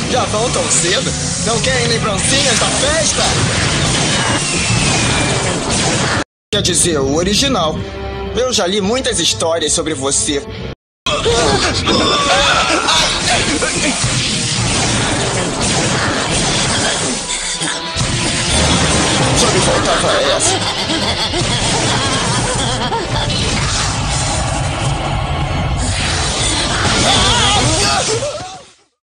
Já vão tão cedo? Não querem lembrancinhas da festa? Quer dizer, o original. Eu já li muitas histórias sobre você.